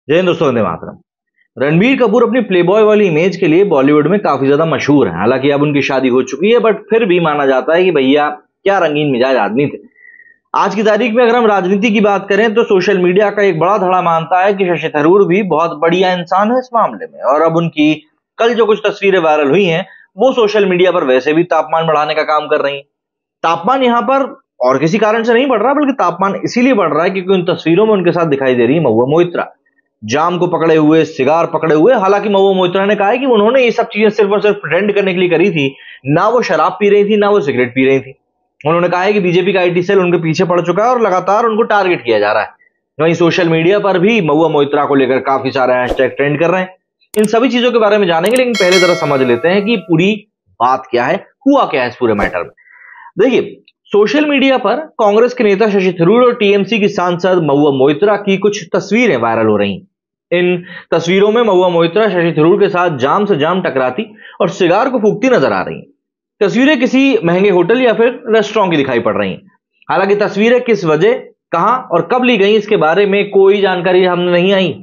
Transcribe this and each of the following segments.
जय हिंद दोस्तों, वंदे मातरम। रणबीर कपूर अपनी प्लेबॉय वाली इमेज के लिए बॉलीवुड में काफी ज्यादा मशहूर है। हालांकि अब उनकी शादी हो चुकी है, बट फिर भी माना जाता है कि भैया क्या रंगीन मिजाज आदमी थे। आज की तारीख में अगर हम राजनीति की बात करें तो सोशल मीडिया का एक बड़ा धड़ा मानता है कि शशि थरूर भी बहुत बढ़िया इंसान है इस मामले में। और अब उनकी कल जो कुछ तस्वीरें वायरल हुई हैं वो सोशल मीडिया पर वैसे भी तापमान बढ़ाने का काम कर रही हैं। तापमान यहाँ पर और किसी कारण से नहीं बढ़ रहा, बल्कि तापमान इसीलिए बढ़ रहा है क्योंकि उन तस्वीरों में उनके साथ दिखाई दे रही है महुआ मोइत्रा, जाम को पकड़े हुए, सिगार पकड़े हुए। हालांकि महुआ मोइत्रा ने कहा है कि उन्होंने ये सब चीजें सिर्फ और सिर्फ प्रेटेंड करने के लिए करी थी, ना वो शराब पी रही थी ना वो सिगरेट पी रही थी। उन्होंने कहा है कि बीजेपी का आईटी सेल उनके पीछे पड़ चुका है और लगातार उनको टारगेट किया जा रहा है। वहीं सोशल मीडिया पर भी महुआ मोइत्रा को लेकर काफी सारे हैशटैग ट्रेंड कर रहे हैं। इन सभी चीजों के बारे में जानेंगे, लेकिन पहले जरा समझ लेते हैं कि पूरी बात क्या है, हुआ क्या है इस पूरे मैटर में। देखिए, सोशल मीडिया पर कांग्रेस के नेता शशि थरूर और टीएमसी की सांसद महुआ मोइत्रा की कुछ तस्वीरें वायरल हो रही हैं। इन तस्वीरों में महुआ मोइत्रा शशि थरूर के साथ जाम से जाम टकराती और सिगार को फूंकती नजर आ रही हैं। तस्वीरें किसी महंगे होटल या फिर रेस्टोरेंट की दिखाई पड़ रही हैं। हालांकि तस्वीरें किस वजह, कहां और कब ली गई इसके बारे में कोई जानकारी हमने नहीं आई।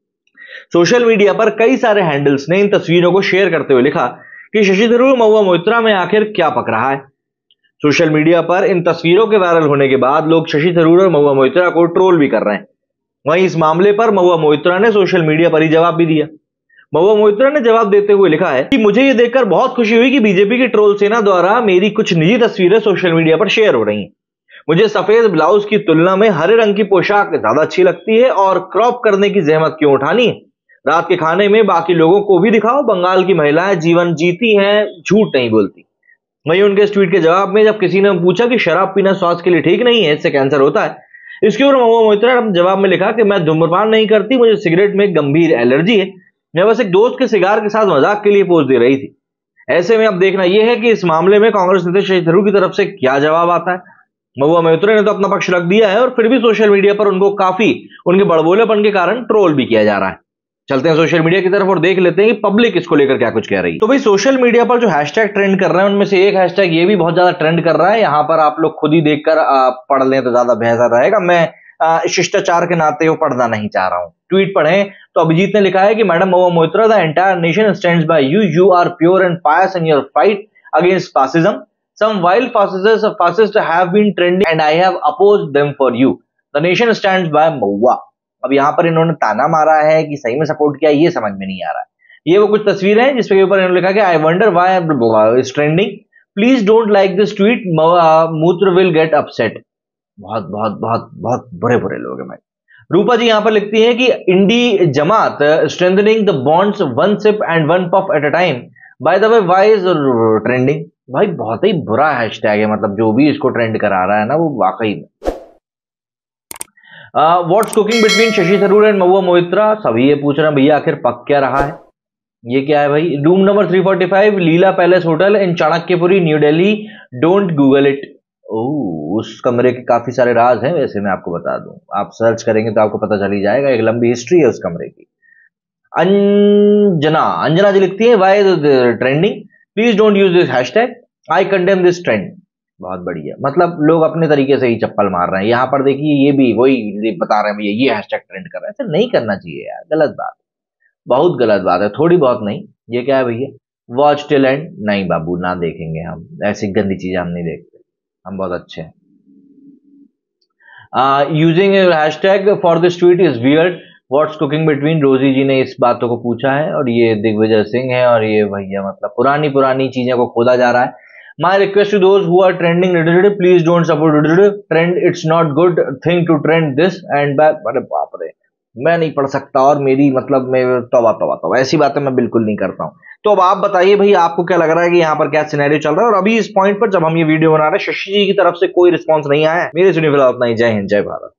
सोशल मीडिया पर कई सारे हैंडल्स ने इन तस्वीरों को शेयर करते हुए लिखा कि शशि थरूर महुआ मोइत्रा में आखिर क्या पक रहा है। सोशल मीडिया पर इन तस्वीरों के वायरल होने के बाद लोग शशि थरूर और महुआ मोइत्रा को ट्रोल भी कर रहे हैं। वहीं इस मामले पर महुआ मोइत्रा ने सोशल मीडिया पर ही जवाब भी दिया। महुआ मोइत्रा ने जवाब देते हुए लिखा है कि मुझे यह देखकर बहुत खुशी हुई कि बीजेपी की ट्रोल सेना द्वारा मेरी कुछ निजी तस्वीरें सोशल मीडिया पर शेयर हो रही हैं। मुझे सफेद ब्लाउज की तुलना में हरे रंग की पोशाक ज्यादा अच्छी लगती है और क्रॉप करने की जहमत क्यों उठानी है। रात के खाने में बाकी लोगों को भी दिखाओ, बंगाल की महिलाएं जीवन जीती हैं, झूठ नहीं बोलती। वहीं उनके इस ट्वीट के जवाब में जब किसी ने पूछा कि शराब पीना स्वास्थ्य के लिए ठीक नहीं है, इससे कैंसर होता है, इसके ऊपर महुआ मोइत्रा ने जवाब में लिखा कि मैं धूम्रपान नहीं करती, मुझे सिगरेट में गंभीर एलर्जी है, मैं बस एक दोस्त के सिगार के साथ मजाक के लिए पोज दे रही थी। ऐसे में अब देखना यह है कि इस मामले में कांग्रेस नेता शशि थरूर की तरफ से क्या जवाब आता है। महुआ मोइत्रा ने तो अपना पक्ष रख दिया है और फिर भी सोशल मीडिया पर उनको काफी उनके बड़बोलेपन के कारण ट्रोल भी किया जा रहा है। चलते हैं सोशल मीडिया की तरफ और देख लेते हैं कि पब्लिक इसको लेकर क्या कुछ कह रही है। तो भाई, सोशल मीडिया पर जो हैशटैग ट्रेंड कर रहे हैं उनमें से एक हैशटैग ये भी बहुत ज्यादा ट्रेंड कर रहा है। यहाँ पर आप लोग खुद ही देखकर पढ़ लें तो ज्यादा बेहतर रहेगा। मैं शिष्टाचार के नाते वो पढ़ना नहीं चाह रहा हूँ। ट्वीट पढ़ें तो अभिजीत ने लिखा है कि madam Mahua Moitra, the entire nation stands by you, you are pure and pious in your fight against fascism, some wild fascists have been trending and I have opposed them for you, the nation stands by Mahua. अब यहाँ पर इन्होंने ताना मारा है कि सही में सपोर्ट किया, ये समझ में नहीं आ रहा है। ये वो कुछ तस्वीरें हैं जिसके ऊपर इन्होंने लिखा कि I wonder why is trending, please don't like this tweet, मूत्र विल गेट अपसेट। बहुत बहुत बहुत बहुत बुरे बुरे लोग हैं भाई। रूपा जी यहाँ पर लिखती हैं कि इंडी जमात strengthening the bonds one sip and one puff at a time, by the way why is trending. भाई बहुत ही बुरा हैशटैग है, मतलब जो भी इसको ट्रेंड करा रहा है ना वो वाकई में। What's cooking between Shashi Tharoor and Mahua Moitra, सभी ये पूछ रहे हैं भैया आखिर पक क्या रहा है। ये क्या है भाई? Room number 345 Leela palace hotel in Chanakyapuri New Delhi, don't Google it. उस कमरे के काफी सारे राज हैं, वैसे मैं आपको बता दूं, आप सर्च करेंगे तो आपको पता चल ही जाएगा, एक लंबी हिस्ट्री है उस कमरे की। अंजना जी लिखती है why trending, please don't use this hashtag, I condemn this trend. बहुत बढ़िया, मतलब लोग अपने तरीके से ही चप्पल मार रहे हैं। यहाँ पर देखिए ये भी वही बता रहे हैं भैया ये हैशटैग ट्रेंड कर रहे हैं। ऐसा नहीं करना चाहिए यार, गलत बात, बहुत गलत बात है, थोड़ी बहुत नहीं। ये क्या है भैया? वॉच टिल एंड, नहीं बाबू ना देखेंगे हम, ऐसी गंदी चीजें हम नहीं देखते, हम बहुत अच्छे हैं। Using hashtag for this tweet is weird, what's cooking between, Rosy ji ने इस बातों को पूछा है और ये दिग्विजय सिंह है। और ये भैया मतलब पुरानी पुरानी चीजें को खोदा जा रहा है। My request to those who are trending, please don't support trend, it's not good thing to trend this and back. अरे बाप रे, मैं नहीं पढ़ सकता और मेरी मतलब मैं तौबा तौबा तौबा, ऐसी बातें मैं बिल्कुल नहीं करता हूं। तो अब आप बताइए भाई, आपको क्या लग रहा है कि यहाँ पर क्या सिनेरियो चल रहा है। और अभी इस पॉइंट पर जब हम ये वीडियो बना रहे हैं शशि जी की तरफ से कोई रिस्पॉन्स नहीं आया है। मेरे सुनी फिलहाल उतना ही। जय हिंद, जय भारत।